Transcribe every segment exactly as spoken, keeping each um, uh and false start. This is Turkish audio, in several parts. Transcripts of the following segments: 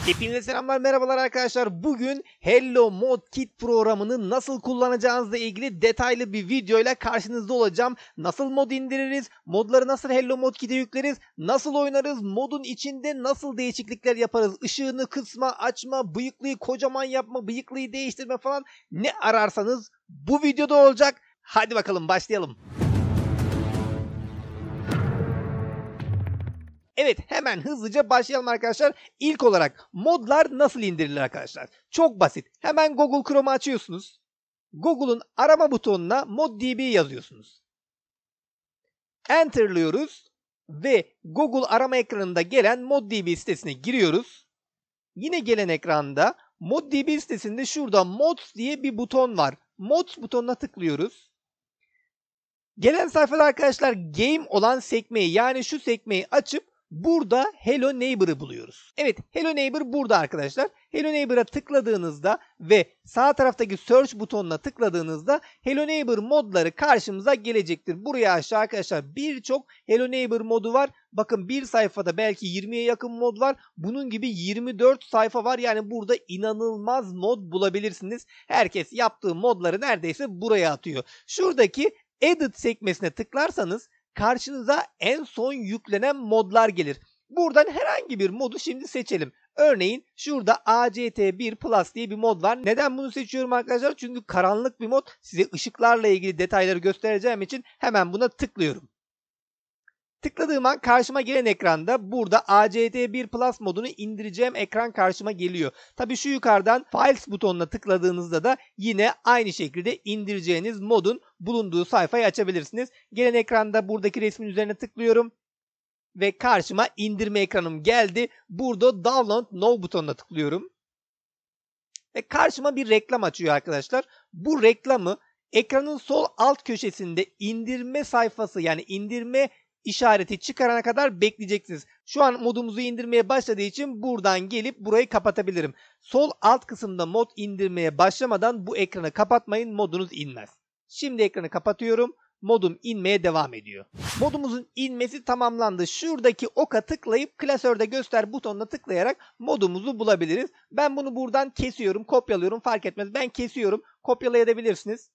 Hepinize selamlar, merhabalar arkadaşlar. Bugün Hello Modkit programını nasıl kullanacağınızla ilgili detaylı bir videoyla karşınızda olacağım. Nasıl mod indiririz, modları nasıl Hello Modkit'e yükleriz, nasıl oynarız, modun içinde nasıl değişiklikler yaparız, ışığını kısma, açma, bıyıklıyı kocaman yapma, bıyıklıyı değiştirme falan ne ararsanız bu videoda olacak. Hadi bakalım başlayalım. Evet, hemen hızlıca başlayalım arkadaşlar. İlk olarak modlar nasıl indirilir arkadaşlar? Çok basit. Hemen Google Chrome'u açıyorsunuz. Google'un arama butonuna ModDB yazıyorsunuz. Enter'lıyoruz ve Google arama ekranında gelen ModDB sitesine giriyoruz. Yine gelen ekranda ModDB sitesinde şurada Mods diye bir buton var. Mods butonuna tıklıyoruz. Gelen sayfada arkadaşlar Game olan sekmeyi, yani şu sekmeyi açıp burada Hello Neighbor'ı buluyoruz. Evet, Hello Neighbor burada arkadaşlar. Hello Neighbor'a tıkladığınızda ve sağ taraftaki Search butonuna tıkladığınızda Hello Neighbor modları karşımıza gelecektir. Buraya aşağı arkadaşlar birçok Hello Neighbor modu var. Bakın bir sayfada belki yirmiye yakın mod var. Bunun gibi yirmi dört sayfa var. Yani burada inanılmaz mod bulabilirsiniz. Herkes yaptığı modları neredeyse buraya atıyor. Şuradaki Edit sekmesine tıklarsanız karşınıza en son yüklenen modlar gelir. Buradan herhangi bir modu şimdi seçelim. Örneğin şurada A C T bir Plus diye bir mod var. Neden bunu seçiyorum arkadaşlar? Çünkü karanlık bir mod. Size ışıklarla ilgili detayları göstereceğim için hemen buna tıklıyorum. Tıkladığım an karşıma gelen ekranda burada A C T bir Plus modunu indireceğim ekran karşıma geliyor. Tabi şu yukarıdan Files butonuna tıkladığınızda da yine aynı şekilde indireceğiniz modun bulunduğu sayfayı açabilirsiniz. Gelen ekranda buradaki resmin üzerine tıklıyorum ve karşıma indirme ekranım geldi. Burada Download Now butonuna tıklıyorum. Ve karşıma bir reklam açıyor arkadaşlar. Bu reklamı ekranın sol alt köşesinde indirme sayfası, yani indirme işareti çıkarana kadar bekleyeceksiniz. Şu an modumuzu indirmeye başladığı için buradan gelip burayı kapatabilirim. Sol alt kısımda mod indirmeye başlamadan bu ekranı kapatmayın, modunuz inmez. Şimdi ekranı kapatıyorum. Modum inmeye devam ediyor. Modumuzun inmesi tamamlandı. Şuradaki oka tıklayıp klasörde göster butonuna tıklayarak modumuzu bulabiliriz. Ben bunu buradan kesiyorum, kopyalıyorum, fark etmez. Ben kesiyorum, kopyalayabilirsiniz.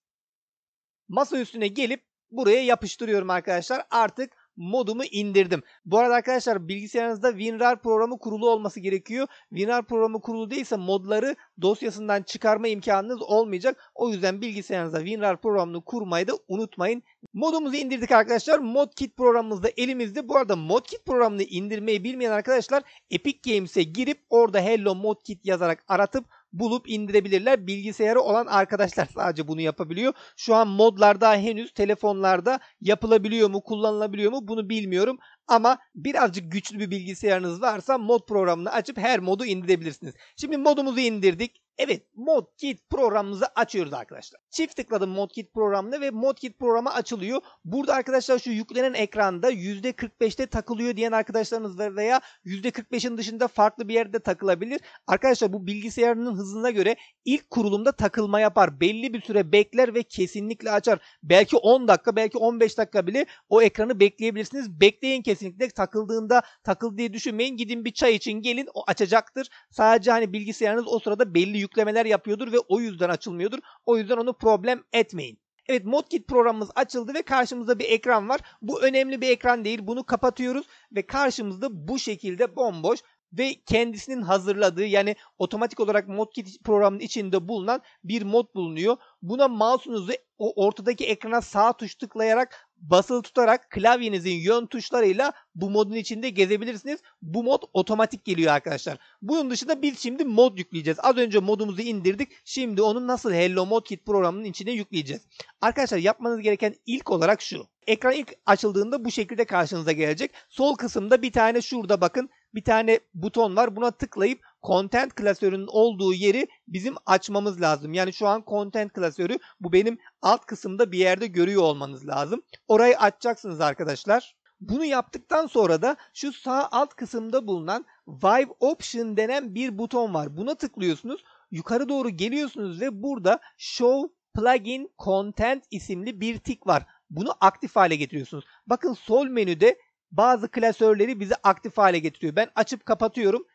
Masa üstüne gelip buraya yapıştırıyorum arkadaşlar. Artık modumu indirdim. Bu arada arkadaşlar bilgisayarınızda WinRAR programı kurulu olması gerekiyor. WinRAR programı kurulu değilse modları dosyasından çıkarma imkanınız olmayacak. O yüzden bilgisayarınızda WinRAR programını kurmayı da unutmayın. Modumuzu indirdik arkadaşlar. Modkit programımız da elimizde. Bu arada Modkit programını indirmeyi bilmeyen arkadaşlar Epic Games'e girip orada Hello Modkit yazarak aratıp bulup indirebilirler. Bilgisayarı olan arkadaşlar sadece bunu yapabiliyor. Şu an modlar daha henüz telefonlarda yapılabiliyor mu, kullanılabiliyor mu bunu bilmiyorum. Ama birazcık güçlü bir bilgisayarınız varsa mod programını açıp her modu indirebilirsiniz. Şimdi modumuzu indirdik. Evet, Modkit programımızı açıyoruz arkadaşlar. Çift tıkladım Modkit programına ve Modkit programı açılıyor. Burada arkadaşlar şu yüklenen ekranda yüzde kırk beşte takılıyor diyen arkadaşlarınız var veya yüzde kırk beşin dışında farklı bir yerde takılabilir. Arkadaşlar bu bilgisayarının hızına göre ilk kurulumda takılma yapar. Belli bir süre bekler ve kesinlikle açar. Belki on dakika, belki on beş dakika bile o ekranı bekleyebilirsiniz. Bekleyin kesinlikle, takıldığında takıldı diye düşünmeyin. Gidin bir çay için gelin, o açacaktır. Sadece hani bilgisayarınız o sırada belli yüklemeler yapıyordur ve o yüzden açılmıyordur. O yüzden onu problem etmeyin. Evet, Modkit programımız açıldı ve karşımızda bir ekran var. Bu önemli bir ekran değil. Bunu kapatıyoruz ve karşımızda bu şekilde bomboş ve kendisinin hazırladığı, yani otomatik olarak Modkit programının içinde bulunan bir mod bulunuyor. Buna mouse'unuzu o ortadaki ekrana sağ tuş tıklayarak, basılı tutarak klavyenizin yön tuşlarıyla bu modun içinde gezebilirsiniz. Bu mod otomatik geliyor arkadaşlar. Bunun dışında biz şimdi mod yükleyeceğiz. Az önce modumuzu indirdik. Şimdi onu nasıl Hello Modkit programının içine yükleyeceğiz. Arkadaşlar yapmanız gereken ilk olarak şu. Ekran ilk açıldığında bu şekilde karşınıza gelecek. Sol kısımda bir tane şurada bakın bir tane buton var. Buna tıklayıp Content klasörünün olduğu yeri bizim açmamız lazım. Yani şu an Content klasörü bu benim alt kısımda bir yerde görüyor olmanız lazım. Orayı açacaksınız arkadaşlar. Bunu yaptıktan sonra da şu sağ alt kısımda bulunan Vive Option denen bir buton var. Buna tıklıyorsunuz. Yukarı doğru geliyorsunuz ve burada Show Plugin Content isimli bir tik var. Bunu aktif hale getiriyorsunuz. Bakın sol menüde bazı klasörleri bize aktif hale getiriyor. Ben açıp kapatıyorum.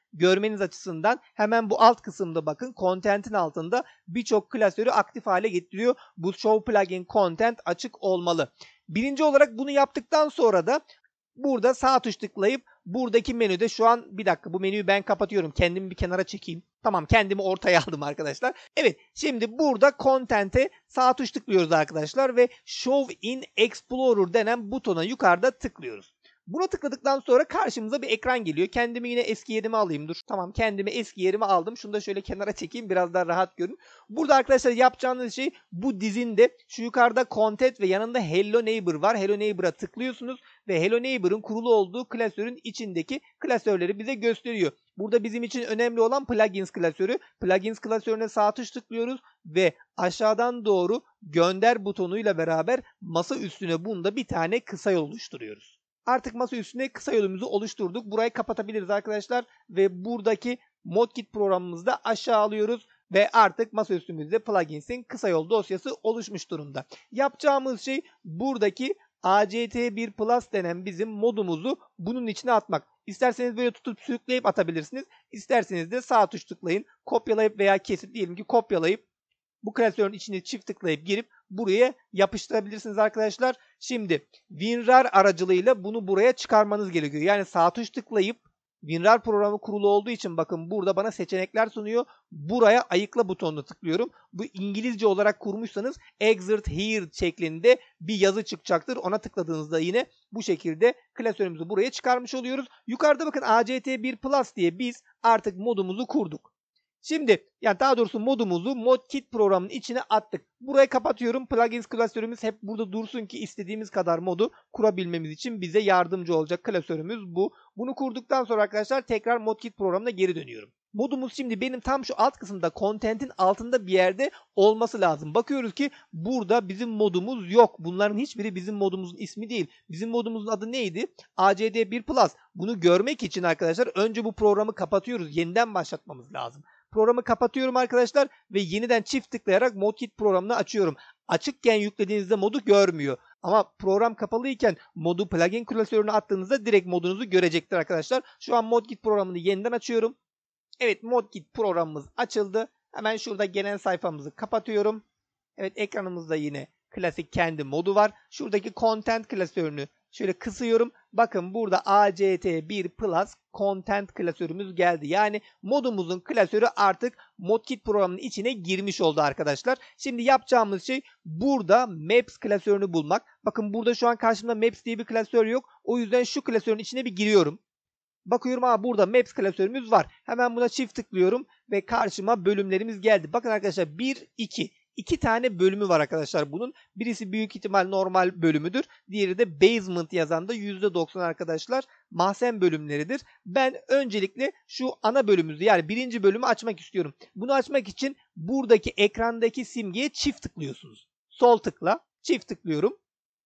görmeniz açısından hemen bu alt kısımda bakın content'in altında birçok klasörü aktif hale getiriyor. Bu show plugin content açık olmalı. Birinci olarak bunu yaptıktan sonra da burada sağ tuş tıklayıp buradaki menüde şu an bir dakika bu menüyü ben kapatıyorum. Kendimi bir kenara çekeyim. Tamam, kendimi ortaya aldım arkadaşlar. Evet, şimdi burada content'e sağ tuş tıklıyoruz arkadaşlar ve Show in Explorer denen butona yukarıda tıklıyoruz. Buna tıkladıktan sonra karşımıza bir ekran geliyor. Kendimi yine eski yerime alayım. Dur. Tamam, kendimi eski yerime aldım. Şunu da şöyle kenara çekeyim. Biraz daha rahat görün. Burada arkadaşlar yapacağınız şey bu dizinde şu yukarıda content ve yanında Hello Neighbor var. Hello Neighbor'a tıklıyorsunuz ve Hello Neighbor'ın kurulu olduğu klasörün içindeki klasörleri bize gösteriyor. Burada bizim için önemli olan plugins klasörü. Plugins klasörüne sağ tuş tıklıyoruz ve aşağıdan doğru gönder butonuyla beraber masa üstüne bunda bir tane kısa yol oluşturuyoruz. Artık masa üstüne kısa yolumuzu oluşturduk. Burayı kapatabiliriz arkadaşlar ve buradaki Modkit programımızda aşağı alıyoruz ve artık masa üstümüzde plugins'in kısa yol dosyası oluşmuş durumda. Yapacağımız şey buradaki A C T bir Plus denen bizim modumuzu bunun içine atmak. İsterseniz böyle tutup sürükleyip atabilirsiniz. İsterseniz de sağ tuş tıklayın. Kopyalayıp veya kesip diyelim ki kopyalayıp bu klasörün içine çift tıklayıp girip buraya yapıştırabilirsiniz arkadaşlar. Şimdi WinRAR aracılığıyla bunu buraya çıkarmanız gerekiyor. Yani sağ tuş tıklayıp WinRAR programı kurulu olduğu için bakın burada bana seçenekler sunuyor. Buraya ayıkla butonuna tıklıyorum. Bu İngilizce olarak kurmuşsanız exert here şeklinde bir yazı çıkacaktır. Ona tıkladığınızda yine bu şekilde klasörümüzü buraya çıkarmış oluyoruz. Yukarıda bakın A C T bir Plus diye biz artık modumuzu kurduk. Şimdi yani daha doğrusu modumuzu Modkit programının içine attık. Burayı kapatıyorum. Plugins klasörümüz hep burada dursun ki istediğimiz kadar modu kurabilmemiz için bize yardımcı olacak klasörümüz bu. Bunu kurduktan sonra arkadaşlar tekrar Modkit programına geri dönüyorum. Modumuz şimdi benim tam şu alt kısımda content'in altında bir yerde olması lazım. Bakıyoruz ki burada bizim modumuz yok. Bunların hiçbiri bizim modumuzun ismi değil. Bizim modumuzun adı neydi? A C T bir Plus. Bunu görmek için arkadaşlar önce bu programı kapatıyoruz. Yeniden başlatmamız lazım. Programı kapatıyorum arkadaşlar ve yeniden çift tıklayarak Modkit programını açıyorum. Açıkken yüklediğinizde modu görmüyor. Ama program kapalıyken modu plugin klasörüne attığınızda direkt modunuzu görecektir arkadaşlar. Şu an Modkit programını yeniden açıyorum. Evet, Modkit programımız açıldı. Hemen şurada gelen sayfamızı kapatıyorum. Evet, ekranımızda yine klasik kendi modu var. Şuradaki content klasörünü şöyle kısıyorum. Bakın burada A C T bir Plus content klasörümüz geldi. Yani modumuzun klasörü artık Modkit programının içine girmiş oldu arkadaşlar. Şimdi yapacağımız şey burada Maps klasörünü bulmak. Bakın burada şu an karşımda Maps diye bir klasör yok. O yüzden şu klasörün içine bir giriyorum. Bakıyorum, aa burada Maps klasörümüz var. Hemen buna çift tıklıyorum ve karşıma bölümlerimiz geldi. Bakın arkadaşlar bir, iki. İki tane bölümü var arkadaşlar bunun. Birisi büyük ihtimal normal bölümüdür. Diğeri de basement yazan da yüzde doksan arkadaşlar mahzen bölümleridir. Ben öncelikle şu ana bölümümüzü yani birinci bölümü açmak istiyorum. Bunu açmak için buradaki ekrandaki simgeye çift tıklıyorsunuz. Sol tıkla, çift tıklıyorum.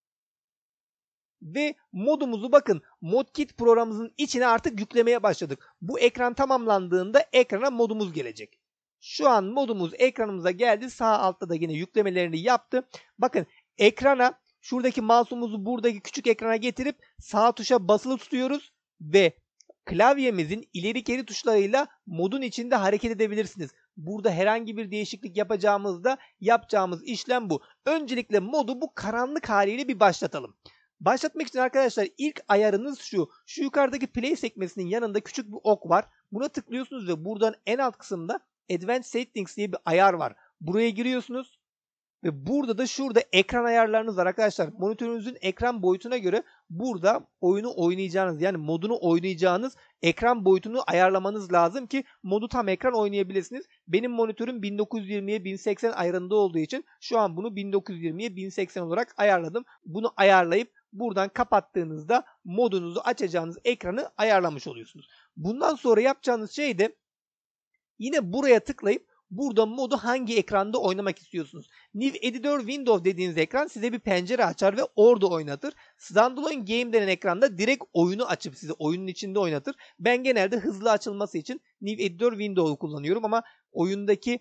Ve modumuzu bakın Modkit programımızın içine artık yüklemeye başladık. Bu ekran tamamlandığında ekrana modumuz gelecek. Şu an modumuz ekranımıza geldi. Sağ altta da yine yüklemelerini yaptı. Bakın ekrana şuradaki mouse'umuzu buradaki küçük ekrana getirip sağ tuşa basılı tutuyoruz ve klavyemizin ileri geri tuşlarıyla modun içinde hareket edebilirsiniz. Burada herhangi bir değişiklik yapacağımızda yapacağımız işlem bu. Öncelikle modu bu karanlık haliyle bir başlatalım. Başlatmak için arkadaşlar ilk ayarınız şu. Şu yukarıdaki play sekmesinin yanında küçük bir ok var. Buna tıklıyorsunuz ve buradan en alt kısımda Advanced Settings diye bir ayar var. Buraya giriyorsunuz ve burada da şurada ekran ayarlarınız var arkadaşlar. Monitörünüzün ekran boyutuna göre burada oyunu oynayacağınız yani modunu oynayacağınız ekran boyutunu ayarlamanız lazım ki modu tam ekran oynayabilirsiniz. Benim monitörüm bin dokuz yüz yirmiye bin seksen ayarında olduğu için şu an bunu bin dokuz yüz yirmiye bin seksen olarak ayarladım. Bunu ayarlayıp buradan kapattığınızda modunuzu açacağınız ekranı ayarlamış oluyorsunuz. Bundan sonra yapacağınız şey de yine buraya tıklayıp burada modu hangi ekranda oynamak istiyorsunuz? New Editor Window dediğiniz ekran size bir pencere açar ve orada oynatır. Standalone Game denen ekranda direkt oyunu açıp size oyunun içinde oynatır. Ben genelde hızlı açılması için New Editor Window'u kullanıyorum ama oyundaki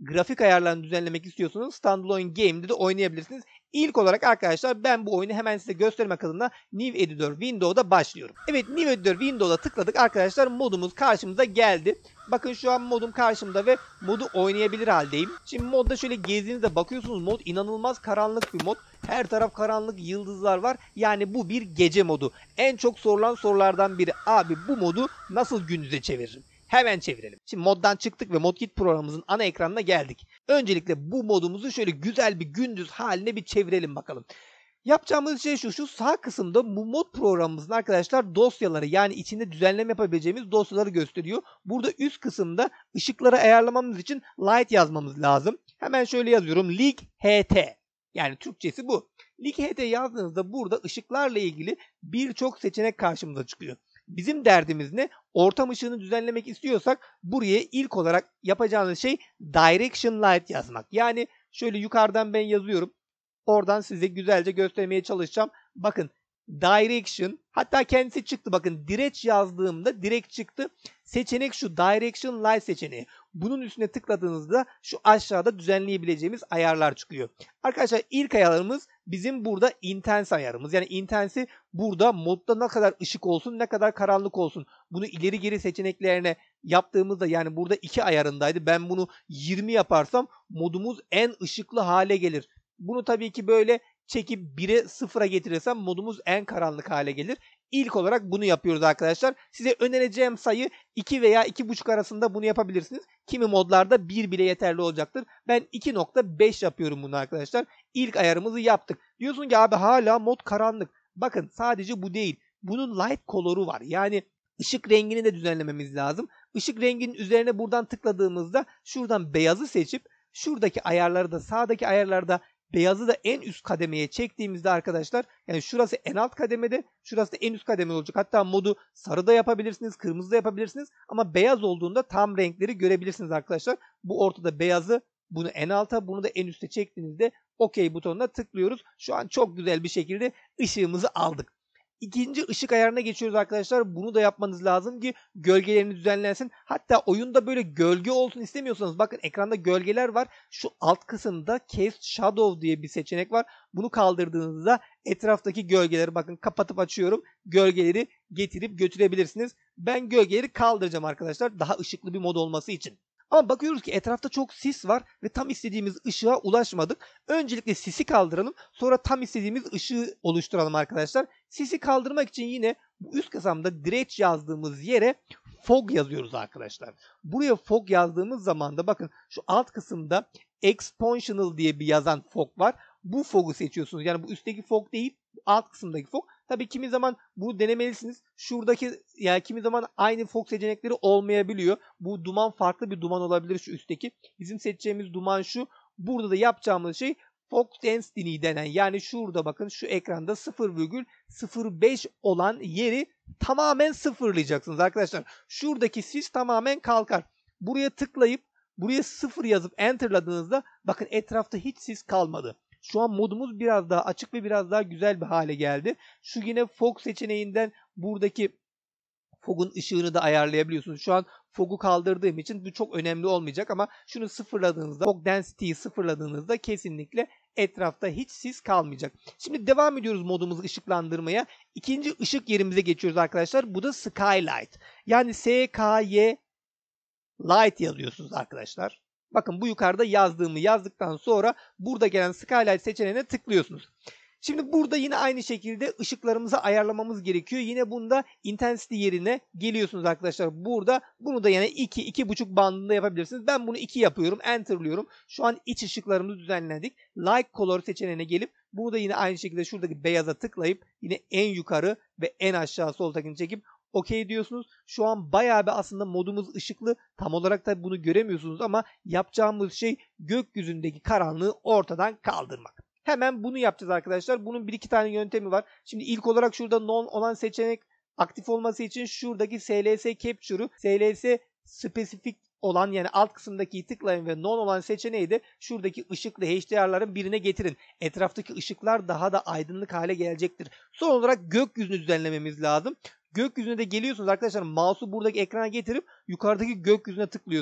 grafik ayarlarını düzenlemek istiyorsanız Standalone Game'de de oynayabilirsiniz. İlk olarak arkadaşlar ben bu oyunu hemen size göstermek adına New Editor Window'da başlıyorum. Evet, New Editor Window'da tıkladık arkadaşlar, modumuz karşımıza geldi. Bakın şu an modum karşımda ve modu oynayabilir haldeyim. Şimdi modda şöyle gezdiğinizde bakıyorsunuz, mod inanılmaz karanlık bir mod. Her taraf karanlık, yıldızlar var. Yani bu bir gece modu. En çok sorulan sorulardan biri, abi bu modu nasıl gündüze çeviririm? Hemen çevirelim. Şimdi moddan çıktık ve ModKit programımızın ana ekranına geldik. Öncelikle bu modumuzu şöyle güzel bir gündüz haline bir çevirelim bakalım. Yapacağımız şey şu, şu sağ kısımda bu mod programımızın arkadaşlar dosyaları, yani içinde düzenleme yapabileceğimiz dosyaları gösteriyor. Burada üst kısımda ışıkları ayarlamamız için light yazmamız lazım. Hemen şöyle yazıyorum, lig H T. Yani Türkçesi bu. lig H T yazdığınızda burada ışıklarla ilgili birçok seçenek karşımıza çıkıyor. Bizim derdimiz ne? Ortam ışığını düzenlemek istiyorsak buraya ilk olarak yapacağınız şey Direction Light yazmak. Yani şöyle yukarıdan ben yazıyorum. Oradan size güzelce göstermeye çalışacağım. Bakın Direction, hatta kendisi çıktı. Bakın direct yazdığımda direkt çıktı. Seçenek şu, Direction Light seçeneği. Bunun üstüne tıkladığınızda şu aşağıda düzenleyebileceğimiz ayarlar çıkıyor. Arkadaşlar ilk ayarlarımız bizim burada intense ayarımız. Yani intense'i burada modda ne kadar ışık olsun, ne kadar karanlık olsun. Bunu ileri geri seçeneklerine yaptığımızda, yani burada iki ayarındaydı. Ben bunu yirmi yaparsam modumuz en ışıklı hale gelir. Bunu tabii ki böyle çekip bire sıfıra getirirsem modumuz en karanlık hale gelir. İlk olarak bunu yapıyoruz arkadaşlar. Size önereceğim sayı iki veya iki buçuk arasında bunu yapabilirsiniz. Kimi modlarda bir bile yeterli olacaktır. Ben iki nokta beş yapıyorum bunu arkadaşlar. İlk ayarımızı yaptık. Diyorsun ki abi hala mod karanlık. Bakın sadece bu değil. Bunun light coloru var. Yani ışık rengini de düzenlememiz lazım. Işık renginin üzerine buradan tıkladığımızda şuradan beyazı seçip şuradaki ayarları da, sağdaki ayarlarda beyazı da en üst kademeye çektiğimizde arkadaşlar, yani şurası en alt kademede, şurası da en üst kademe olacak. Hatta modu sarı da yapabilirsiniz, kırmızı da yapabilirsiniz ama beyaz olduğunda tam renkleri görebilirsiniz arkadaşlar. Bu ortada beyazı, bunu en alta, bunu da en üste çektiğinizde OK butonuna tıklıyoruz. Şu an çok güzel bir şekilde ışığımızı aldık. İkinci ışık ayarına geçiyoruz arkadaşlar. Bunu da yapmanız lazım ki gölgeleriniz düzenlensin. Hatta oyunda böyle gölge olsun istemiyorsanız, bakın ekranda gölgeler var. Şu alt kısımda Cast Shadow diye bir seçenek var. Bunu kaldırdığınızda etraftaki gölgeleri, bakın kapatıp açıyorum, gölgeleri getirip götürebilirsiniz. Ben gölgeleri kaldıracağım arkadaşlar, daha ışıklı bir mod olması için. Ama bakıyoruz ki etrafta çok sis var ve tam istediğimiz ışığa ulaşmadık. Öncelikle sisi kaldıralım, sonra tam istediğimiz ışığı oluşturalım arkadaşlar. Sisi kaldırmak için yine bu üst kısımda direct yazdığımız yere fog yazıyoruz arkadaşlar. Buraya fog yazdığımız zaman da bakın şu alt kısımda exponential diye bir yazan fog var. Bu fog'u seçiyorsunuz. Yani bu üstteki fog değil, alt kısımdaki fog. Tabii kimi zaman bunu denemelisiniz. Şuradaki, yani kimi zaman aynı fog seçenekleri olmayabiliyor. Bu duman farklı bir duman olabilir şu üstteki. Bizim seçeceğimiz duman şu. Burada da yapacağımız şey fog density denen, yani şurada bakın şu ekranda sıfır virgül sıfır beş olan yeri tamamen sıfırlayacaksınız arkadaşlar. Şuradaki sis tamamen kalkar. Buraya tıklayıp buraya sıfır yazıp enterladığınızda bakın etrafta hiç sis kalmadı. Şu an modumuz biraz daha açık ve biraz daha güzel bir hale geldi. Şu yine fog seçeneğinden buradaki fog'un ışığını da ayarlayabiliyorsunuz. Şu an fog'u kaldırdığım için bu çok önemli olmayacak ama şunu sıfırladığınızda, fog density'yi sıfırladığınızda kesinlikle etrafta hiç sis kalmayacak. Şimdi devam ediyoruz modumuzu ışıklandırmaya. İkinci ışık yerimize geçiyoruz arkadaşlar. Bu da Skylight. Yani S K Y Light yazıyorsunuz arkadaşlar. Bakın bu yukarıda yazdığımı yazdıktan sonra burada gelen Skylight seçeneğine tıklıyorsunuz. Şimdi burada yine aynı şekilde ışıklarımızı ayarlamamız gerekiyor. Yine bunda intensity yerine geliyorsunuz arkadaşlar. Burada bunu da yine iki iki buçuk bandında yapabilirsiniz. Ben bunu iki yapıyorum. Enter'lıyorum. Şu an iç ışıklarımızı düzenledik. Light color seçeneğine gelip burada yine aynı şekilde şuradaki beyaza tıklayıp yine en yukarı ve en aşağı sol takını çekip OK diyorsunuz. Şu an bayağı bir aslında modumuz ışıklı. Tam olarak da bunu göremiyorsunuz ama yapacağımız şey gökyüzündeki karanlığı ortadan kaldırmak. Hemen bunu yapacağız arkadaşlar. Bunun bir iki tane yöntemi var. Şimdi ilk olarak şurada non olan seçenek aktif olması için şuradaki S L S Capture'u S L S spesifik olan, yani alt kısımdaki tıklayın ve non olan seçeneği de şuradaki ışıklı H D R'ların birine getirin. Etraftaki ışıklar daha da aydınlık hale gelecektir. Son olarak gökyüzünü düzenlememiz lazım. Gökyüzüne de geliyorsunuz arkadaşlar. Mouse'u buradaki ekrana getirip yukarıdaki gökyüzüne tıklıyorsunuz.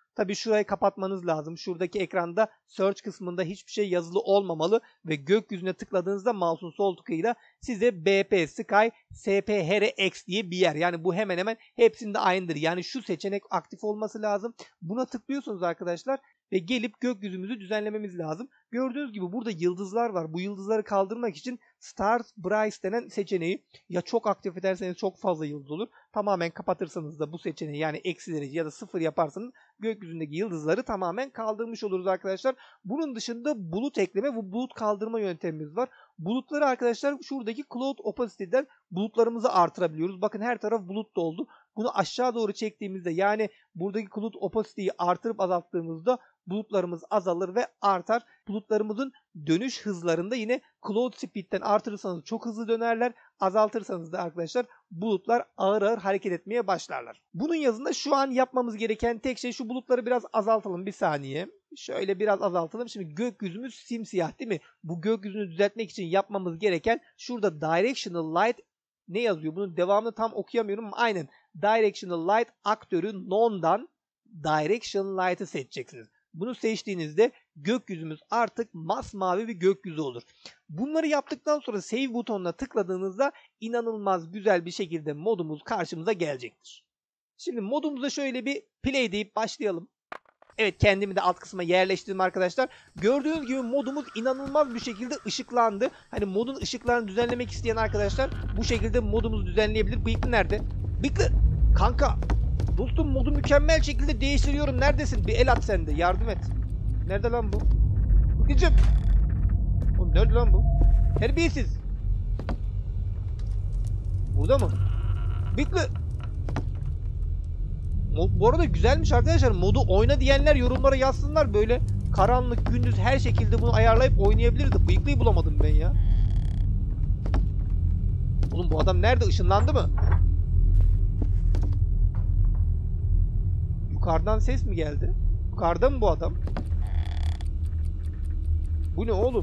Tabii şurayı kapatmanız lazım. Şuradaki ekranda search kısmında hiçbir şey yazılı olmamalı ve gökyüzüne tıkladığınızda mouse'un sol tıkıyla size B P Sky S P H R X diye bir yer. Yani bu hemen hemen hepsinde aynıdır. Yani şu seçenek aktif olması lazım. Buna tıklıyorsunuz arkadaşlar ve gelip gökyüzümüzü düzenlememiz lazım. Gördüğünüz gibi burada yıldızlar var. Bu yıldızları kaldırmak için Stars Bright denen seçeneği ya çok aktif ederseniz çok fazla yıldız olur. Tamamen kapatırsanız da bu seçeneği yani eksi derece ya da sıfır yaparsanız gökyüzündeki yıldızları tamamen kaldırmış oluruz arkadaşlar. Bunun dışında bulut ekleme ve bulut kaldırma yöntemimiz var. Bulutları arkadaşlar şuradaki Cloud Opacity'den bulutlarımızı artırabiliyoruz. Bakın her taraf bulut doldu. Bunu aşağı doğru çektiğimizde yani buradaki Cloud Opacity'yi artırıp azalttığımızda bulutlarımız azalır ve artar. Bulutlarımızın dönüş hızlarında yine Cloud Speed'den artırırsanız çok hızlı dönerler. Azaltırsanız da arkadaşlar bulutlar ağır ağır hareket etmeye başlarlar. Bunun yazında şu an yapmamız gereken tek şey şu bulutları biraz azaltalım bir saniye. Şöyle biraz azaltalım. Şimdi gökyüzümüz simsiyah değil mi? Bu gökyüzünü düzeltmek için yapmamız gereken şurada Directional Light ne yazıyor? Bunun devamını tam okuyamıyorum ama aynen. Directional Light aktörü None'dan Directional Light'ı seçeceksiniz. Bunu seçtiğinizde gökyüzümüz artık masmavi bir gökyüzü olur. Bunları yaptıktan sonra Save butonuna tıkladığınızda inanılmaz güzel bir şekilde modumuz karşımıza gelecektir. Şimdi modumuza şöyle bir play deyip başlayalım. Evet kendimi de alt kısma yerleştirdim arkadaşlar. Gördüğünüz gibi modumuz inanılmaz bir şekilde ışıklandı. Hani modun ışıklarını düzenlemek isteyen arkadaşlar bu şekilde modumuzu düzenleyebilir. Bıyıklı nerede? Bıyıklı! Kanka! Dostum modu mükemmel şekilde değiştiriyorum. Neredesin? Bir el at sen de. Yardım et. Nerede lan bu? Bıyıklıcım! Oğlum nerede lan bu? Terbiyesiz! Burada mı? Bıyıklı! Mod, bu arada güzelmiş arkadaşlar. Modu oyna diyenler yorumlara yazsınlar. Böyle karanlık, gündüz her şekilde bunu ayarlayıp oynayabiliriz de bıyıklıyı bulamadım ben ya. Oğlum bu adam nerede? Işınlandı mı? Yukarıdan ses mi geldi? Yukarıda mı bu adam? Bu ne oğlum?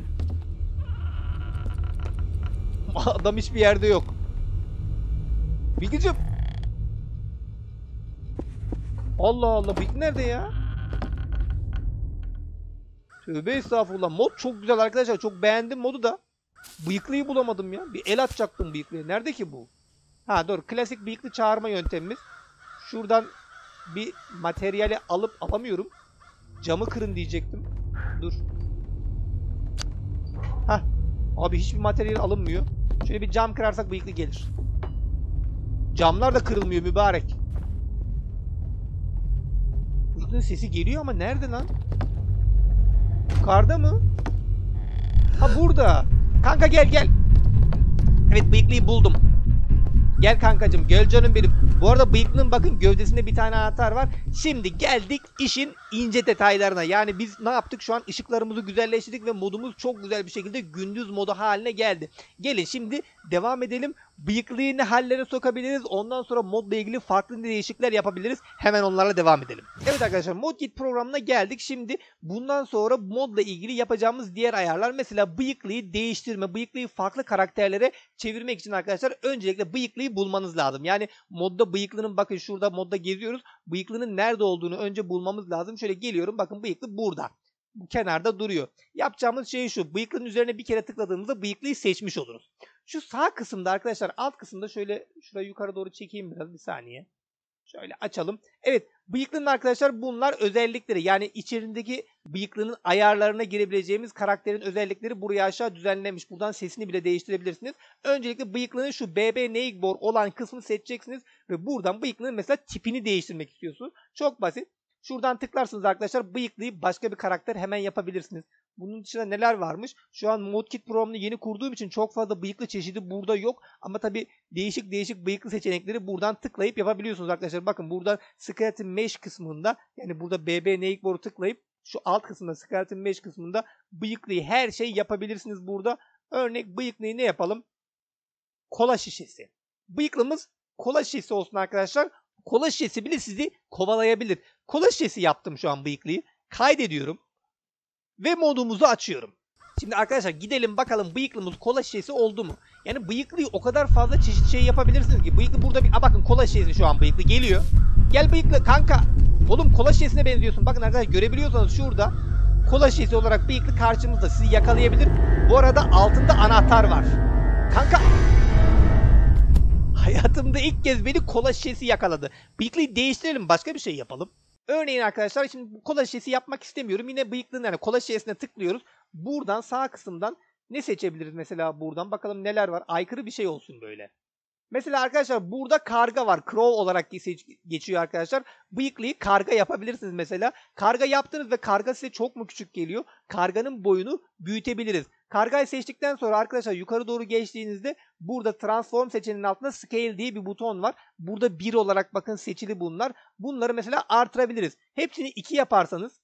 Adam hiçbir yerde yok. Bilgicim. Allah Allah, bıyık nerede ya? Tövbe estağfurullah. Mod çok güzel arkadaşlar. Çok beğendim modu da. Bıyıklıyı bulamadım ya. Bir el atacaktım bıyıklıya. Nerede ki bu? Ha doğru. Klasik bıyıklı çağırma yöntemimiz. Şuradan bir materyali alıp alamıyorum. Camı kırın diyecektim. Dur. Hah. Abi hiçbir materyal alınmıyor. Şöyle bir cam kırarsak bıyıklı gelir. Camlar da kırılmıyor mübarek. Bıyıklının sesi geliyor ama nerede lan? Yukarıda mı? Ha burada. Kanka gel gel. Evet bıyıklıyı buldum. Gel kankacığım, gel canım benim. Bu arada bıyıklının bakın gövdesinde bir tane anahtar var. Şimdi geldik işin ince detaylarına. Yani biz ne yaptık? Şu an ışıklarımızı güzelleştirdik ve modumuz çok güzel bir şekilde gündüz modu haline geldi. Gelin şimdi devam edelim. Bıyıklıyı ne hallere sokabiliriz? Ondan sonra modla ilgili farklı değişiklikler yapabiliriz. Hemen onlarla devam edelim. Evet arkadaşlar, ModKit programına geldik. Şimdi bundan sonra modla ilgili yapacağımız diğer ayarlar. Mesela bıyıklıyı değiştirme, bıyıklıyı farklı karakterlere çevirmek için arkadaşlar öncelikle bıyıklıyı bulmanız lazım. Yani modda bıyıklının, bakın şurada modda geziyoruz. Bıyıklının nerede olduğunu önce bulmamız lazım. Şöyle geliyorum, bakın bıyıklı burada. Bu kenarda duruyor. Yapacağımız şey şu. Bıyıklının üzerine bir kere tıkladığımızda bıyıklıyı seçmiş oluruz. Şu sağ kısımda arkadaşlar, alt kısımda şöyle şurayı yukarı doğru çekeyim biraz, bir saniye. Şöyle açalım. Evet, bıyıklının arkadaşlar bunlar özellikleri. Yani içerisindeki bıyıklının ayarlarına girebileceğimiz karakterin özellikleri buraya aşağı düzenlenmiş. Buradan sesini bile değiştirebilirsiniz. Öncelikle bıyıklının şu B B Neighbor olan kısmını seçeceksiniz. Ve buradan bıyıklının mesela tipini değiştirmek istiyorsunuz. Çok basit. Şuradan tıklarsınız arkadaşlar, bıyıklıyı başka bir karakter hemen yapabilirsiniz. Bunun dışında neler varmış? Şu an ModKit programını yeni kurduğum için çok fazla bıyıklı çeşidi burada yok. Ama tabi değişik değişik bıyıklı seçenekleri buradan tıklayıp yapabiliyorsunuz arkadaşlar. Bakın burada Skeleton Mesh kısmında, yani burada B B Neighbor'u tıklayıp şu alt kısmında Skeleton Mesh kısmında bıyıklıyı her şey yapabilirsiniz burada. Örnek bıyıklıyı ne yapalım? Kola şişesi. Bıyıklımız kola şişesi olsun arkadaşlar. Kola şişesi bile sizi kovalayabilir. Kola şişesi yaptım şu an bıyıklıyı. Kaydediyorum. Ve modumuzu açıyorum. Şimdi arkadaşlar gidelim bakalım bıyıklımız kola şişesi oldu mu? Yani bıyıklıyı o kadar fazla çeşit şey yapabilirsiniz ki. Bıyıklı burada bir... Aa, bakın kola şişesi şu an bıyıklı geliyor. Gel bıyıklı kanka. Oğlum kola şişesine benziyorsun. Bakın arkadaşlar görebiliyorsanız şurada kola şişesi olarak bıyıklı karşımızda, sizi yakalayabilir. Bu arada altında anahtar var. Kanka. Hayatımda ilk kez beni kola şişesi yakaladı. Bıyıklıyı değiştirelim, başka bir şey yapalım. Örneğin arkadaşlar şimdi bu kola şişesi yapmak istemiyorum. Yine bıyıklının yani kola şişesine tıklıyoruz. Buradan sağ kısımdan ne seçebiliriz mesela buradan? Bakalım neler var. Aykırı bir şey olsun böyle. Mesela arkadaşlar burada karga var. Crow olarak geçiyor arkadaşlar. Bıyıklıyı karga yapabilirsiniz mesela. Karga yaptınız ve karga size çok mu küçük geliyor? Karganın boyunu büyütebiliriz. Kargayı seçtikten sonra arkadaşlar yukarı doğru geçtiğinizde burada transform seçeneğinin altında scale diye bir buton var. Burada bir olarak bakın seçili bunlar. Bunları mesela artırabiliriz. Hepsini iki yaparsanız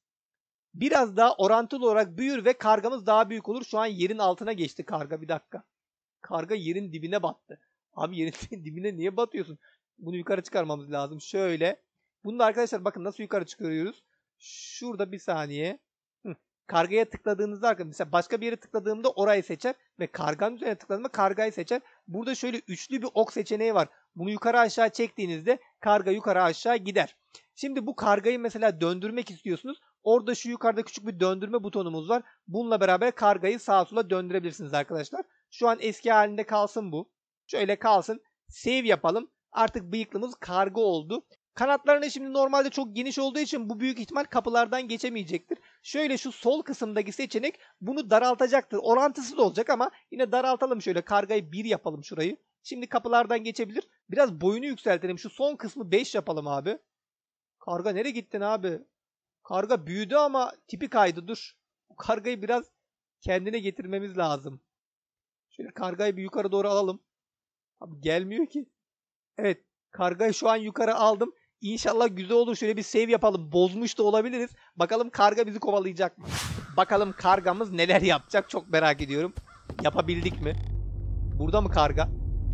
biraz daha orantılı olarak büyür ve kargamız daha büyük olur. Şu an yerin altına geçti karga, bir dakika. Karga yerin dibine battı. Abi yerin dibine niye batıyorsun? Bunu yukarı çıkarmamız lazım. Şöyle. Bunu da arkadaşlar bakın nasıl yukarı çıkarıyoruz. Şurada bir saniye. Hı. Kargaya tıkladığınızda arkadaşlar mesela başka bir yere tıkladığımda orayı seçer. Ve karganın üzerine tıkladığımda kargayı seçer. Burada şöyle üçlü bir ok seçeneği var. Bunu yukarı aşağı çektiğinizde karga yukarı aşağı gider. Şimdi bu kargayı mesela döndürmek istiyorsunuz. Orada şu yukarıda küçük bir döndürme butonumuz var. Bununla beraber kargayı sağa sola döndürebilirsiniz arkadaşlar. Şu an eski halinde kalsın bu. Şöyle kalsın. Save yapalım. Artık bıyıklımız karga oldu. Kanatlarını şimdi normalde çok geniş olduğu için bu büyük ihtimal kapılardan geçemeyecektir. Şöyle şu sol kısımdaki seçenek bunu daraltacaktır. Orantısız olacak ama yine daraltalım şöyle. Kargayı bir yapalım şurayı. Şimdi kapılardan geçebilir. Biraz boyunu yükseltelim. Şu son kısmı beş yapalım abi. Karga nereye gittin abi? Karga büyüdü ama tipi kaydı, dur. Bu kargayı biraz kendine getirmemiz lazım. Şöyle kargayı bir yukarı doğru alalım. Abi gelmiyor ki. Evet. Kargayı şu an yukarı aldım. İnşallah güzel olur. Şöyle bir save yapalım. Bozmuş da olabiliriz. Bakalım karga bizi kovalayacak mı? Bakalım kargamız neler yapacak. Çok merak ediyorum. Yapabildik mi? Burada mı karga?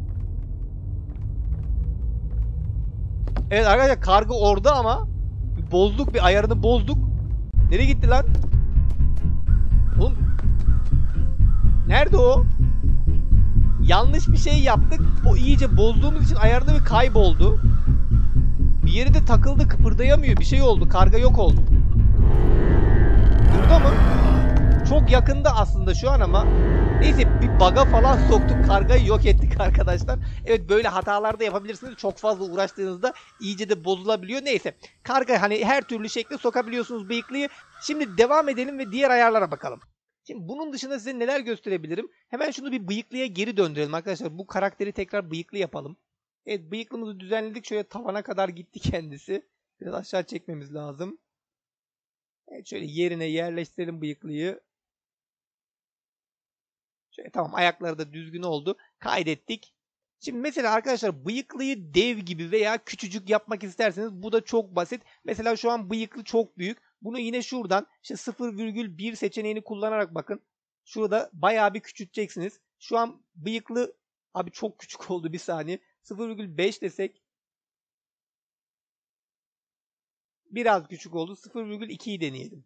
Evet arkadaşlar karga orada ama bozduk, bir ayarını bozduk. Nereye gitti lan? Oğlum. Nerede o? Yanlış bir şey yaptık. O iyice bozduğumuz için ayarda bir kayboldu. Bir yeri de takıldı, kıpırdayamıyor. Bir şey oldu. Karga yok oldu. Burada mı? Çok yakında aslında şu an ama. Neyse bir bug'a falan soktuk. Kargayı yok ettik arkadaşlar. Evet böyle hatalar da yapabilirsiniz. Çok fazla uğraştığınızda iyice de bozulabiliyor. Neyse. Karga hani her türlü şekle sokabiliyorsunuz bıyıklıyı. Şimdi devam edelim ve diğer ayarlara bakalım. Şimdi bunun dışında size neler gösterebilirim? Hemen şunu bir bıyıklıya geri döndürelim arkadaşlar. Bu karakteri tekrar bıyıklı yapalım. Evet bıyıklımızı düzenledik. Şöyle tavana kadar gitti kendisi. Biraz aşağı çekmemiz lazım. Evet şöyle yerine yerleştirelim bıyıklıyı. Şöyle tamam, ayakları da düzgün oldu. Kaydettik. Şimdi mesela arkadaşlar bıyıklıyı dev gibi veya küçücük yapmak isterseniz bu da çok basit. Mesela şu an bıyıklı çok büyük. Bunu yine şuradan işte sıfır virgül bir seçeneğini kullanarak bakın. Şurada bayağı bir küçülteceksiniz. Şu an bıyıklı abi çok küçük oldu, bir saniye. sıfır virgül beş desek. Biraz küçük oldu. sıfır virgül ikiyi deneyelim.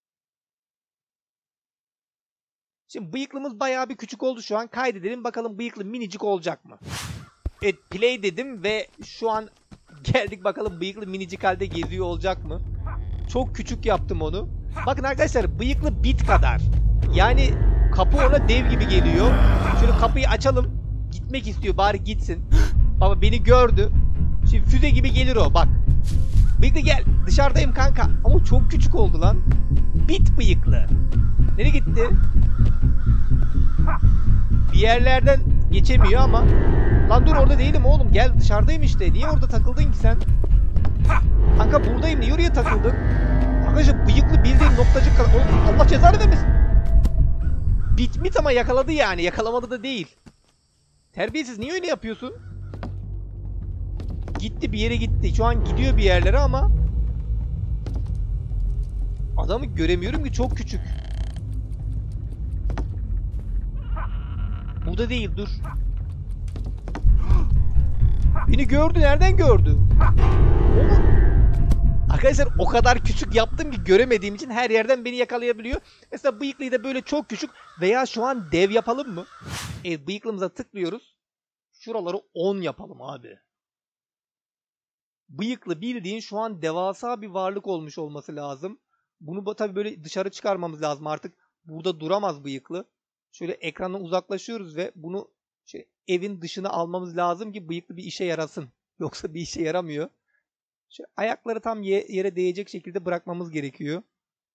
Şimdi bıyıklımız bayağı bir küçük oldu şu an. Kaydedelim bakalım bıyıklı minicik olacak mı? Evet play dedim ve şu an geldik bakalım bıyıklı minicik halde geziyor olacak mı? Çok küçük yaptım onu. Bakın arkadaşlar bıyıklı bit kadar. Yani kapı ona dev gibi geliyor. Şöyle kapıyı açalım. Gitmek istiyor, bari gitsin. Baba beni gördü. Şimdi füze gibi gelir o bak. Bıyıklı gel, dışarıdayım kanka. Ama çok küçük oldu lan. Bit bıyıklı. Nereye gitti? Bir yerlerden geçemiyor ama. Lan dur orada değilim oğlum, gel dışarıdayım işte. Niye orada takıldın ki sen? Kanka buradayım, niye oraya takıldın? Arkadaşlar bıyıklı bildiğin noktacık kadar. Oğlum Allah cezanı vermesin. Bitmit ama yakaladı yani. Yakalamadı da değil. Terbiyesiz, niye öyle yapıyorsun? Gitti bir yere gitti. Şu an gidiyor bir yerlere ama adamı göremiyorum ki, çok küçük. Bu da değil, dur. Beni gördü, nereden gördü? Oğlum. Arkadaşlar o kadar küçük yaptım ki göremediğim için her yerden beni yakalayabiliyor. Mesela bıyıklıyı da böyle çok küçük veya şu an dev yapalım mı? Evet bıyıklımıza tıklıyoruz. Şuraları on yapalım abi. bıyıklı bildiğin şu an devasa bir varlık olmuş olması lazım. Bunu tabii böyle dışarı çıkarmamız lazım artık. Burada duramaz bıyıklı. Şöyle ekrandan uzaklaşıyoruz ve bunu şey, evin dışına almamız lazım ki bıyıklı bir işe yarasın. Yoksa bir işe yaramıyor. Şöyle ayakları tam yere değecek şekilde bırakmamız gerekiyor.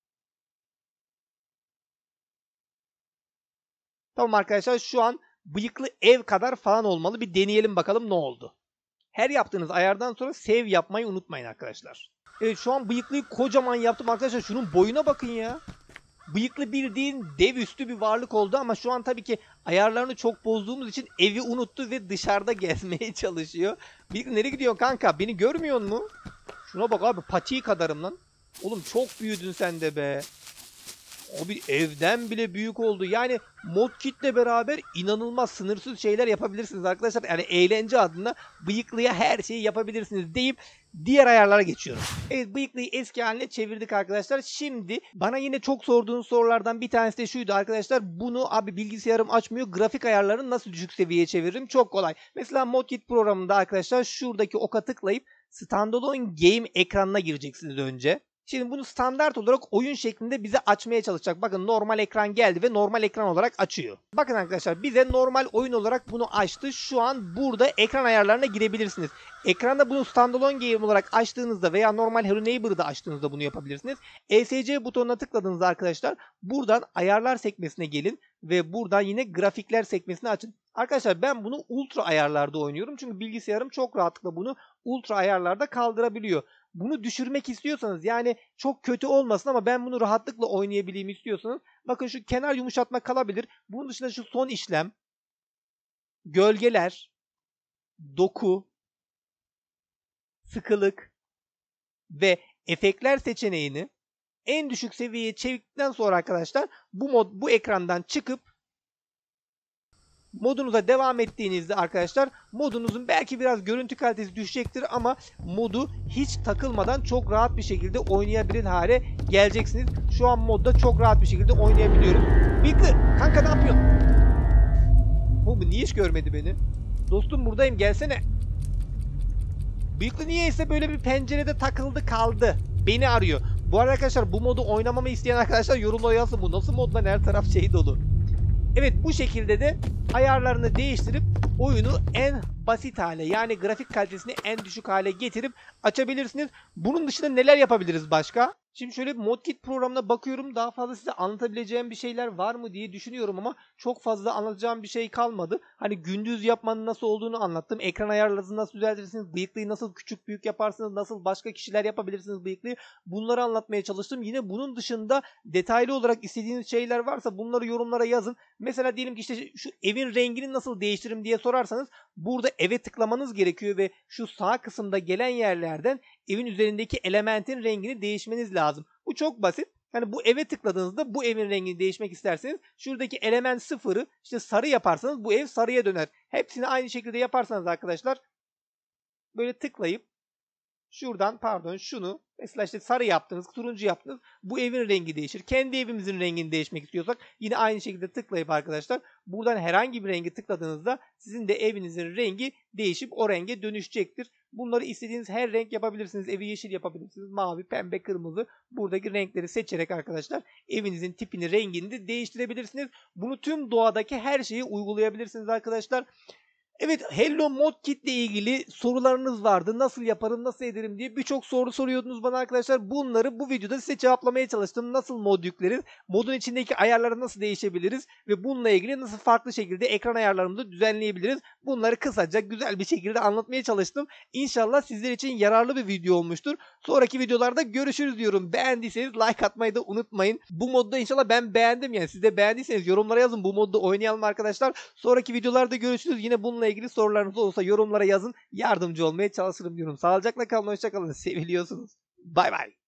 Tamam arkadaşlar, şu an bıyıklı ev kadar falan olmalı. Bir deneyelim bakalım ne oldu. Her yaptığınız ayardan sonra save yapmayı unutmayın arkadaşlar. Evet, şu an bıyıklıyı kocaman yaptım arkadaşlar. Şunun boyuna bakın ya. Bıyıklı bildiğin dev üstü bir varlık oldu ama şu an tabii ki ayarlarını çok bozduğumuz için evi unuttu ve dışarıda gezmeye çalışıyor. Bıyıklı nereye gidiyorsun kanka? Beni görmüyor mu? Şuna bak abi, patiği kadarım lan. Oğlum çok büyüdün sen de be. Abi evden bile büyük oldu. Yani modkitle beraber inanılmaz sınırsız şeyler yapabilirsiniz arkadaşlar. Yani eğlence adına bıyıklıya her şeyi yapabilirsiniz deyip diğer ayarlara geçiyorum. Evet, bıyıklıyı eski haline çevirdik arkadaşlar. Şimdi bana yine çok sorduğunuz sorulardan bir tanesi de şuydu arkadaşlar. Bunu abi bilgisayarım açmıyor. Grafik ayarlarını nasıl düşük seviyeye çeviririm? Çok kolay. Mesela Modkit programında arkadaşlar şuradaki oka tıklayıp Standalone Game ekranına gireceksiniz önce. Şimdi bunu standart olarak oyun şeklinde bize açmaya çalışacak. Bakın normal ekran geldi ve normal ekran olarak açıyor. Bakın arkadaşlar, bize normal oyun olarak bunu açtı. Şu an burada ekran ayarlarına girebilirsiniz. Ekranda bunu standalone game olarak açtığınızda veya normal Hello Neighbor'da açtığınızda bunu yapabilirsiniz. E S C butonuna tıkladığınızda arkadaşlar buradan ayarlar sekmesine gelin ve buradan yine grafikler sekmesini açın. Arkadaşlar ben bunu ultra ayarlarda oynuyorum. Çünkü bilgisayarım çok rahatlıkla bunu ultra ayarlarda kaldırabiliyor. Bunu düşürmek istiyorsanız, yani çok kötü olmasın ama ben bunu rahatlıkla oynayabileyim istiyorsanız, bakın şu kenar yumuşatma kalabilir. Bunun dışında şu son işlem, gölgeler, doku, sıkılık ve efektler seçeneğini en düşük seviyeye çevirdikten sonra arkadaşlar bu mod bu ekrandan çıkıp modunuza devam ettiğinizde arkadaşlar modunuzun belki biraz görüntü kalitesi düşecektir ama modu hiç takılmadan çok rahat bir şekilde oynayabilir hale geleceksiniz. Şu an modda çok rahat bir şekilde oynayabiliyoruz. Bıyıklı kanka ne yapıyorsun? Oğlum niye hiç görmedi beni? Dostum buradayım, gelsene. Bıyıklı niyeyse böyle bir pencerede takıldı kaldı. Beni arıyor. Bu arada arkadaşlar bu modu oynamamı isteyen arkadaşlar yorumlara yazsın. Bu nasıl mod lan, her taraf şey dolu. Evet, bu şekilde de ayarlarını değiştirip oyunu en basit hale, yani grafik kalitesini en düşük hale getirip açabilirsiniz. Bunun dışında neler yapabiliriz başka? Şimdi şöyle Modkit programına bakıyorum. Daha fazla size anlatabileceğim bir şeyler var mı diye düşünüyorum ama çok fazla anlatacağım bir şey kalmadı. Hani gündüz yapmanın nasıl olduğunu anlattım. Ekran ayarlarınızı nasıl düzeltirsiniz, bıyıklıyı nasıl küçük büyük yaparsınız, nasıl başka kişiler yapabilirsiniz bıyıklıyı. Bunları anlatmaya çalıştım. Yine bunun dışında detaylı olarak istediğiniz şeyler varsa bunları yorumlara yazın. Mesela diyelim ki işte şu evin rengini nasıl değiştiririm diye sorarsanız burada eve tıklamanız gerekiyor ve şu sağ kısımda gelen yerlerden evin üzerindeki elementin rengini değişmeniz lazım. Bu çok basit. Yani bu eve tıkladığınızda bu evin rengini değişmek isterseniz şuradaki element sıfırı işte sarı yaparsanız bu ev sarıya döner. Hepsini aynı şekilde yaparsanız arkadaşlar böyle tıklayıp şuradan pardon şunu mesela işte sarı yaptınız, turuncu yaptınız. Bu evin rengi değişir. Kendi evimizin rengini değişmek istiyorsak yine aynı şekilde tıklayıp arkadaşlar buradan herhangi bir rengi tıkladığınızda sizin de evinizin rengi değişip o renge dönüşecektir. Bunları istediğiniz her renk yapabilirsiniz. Evi yeşil yapabilirsiniz. Mavi, pembe, kırmızı. Buradaki renkleri seçerek arkadaşlar evinizin tipini, rengini de değiştirebilirsiniz. Bunu tüm doğadaki her şeyi uygulayabilirsiniz arkadaşlar. Evet, Hello Modkit ile ilgili sorularınız vardı. Nasıl yaparım, nasıl ederim diye birçok soru soruyordunuz bana arkadaşlar. Bunları bu videoda size cevaplamaya çalıştım. Nasıl mod yükleriz, modun içindeki ayarları nasıl değişebiliriz ve bununla ilgili nasıl farklı şekilde ekran ayarlarımızı düzenleyebiliriz. Bunları kısaca güzel bir şekilde anlatmaya çalıştım. İnşallah sizler için yararlı bir video olmuştur. Sonraki videolarda görüşürüz diyorum. Beğendiyseniz like atmayı da unutmayın. Bu modda inşallah ben beğendim yani. Siz de beğendiyseniz yorumlara yazın. Bu modda oynayalım arkadaşlar. Sonraki videolarda görüşürüz. Yine bununla ilgili sorularınız olursa yorumlara yazın. Yardımcı olmaya çalışırım diyorum. Sağlıcakla kalın, hoşça kalın. Seviliyorsunuz. Bay bay.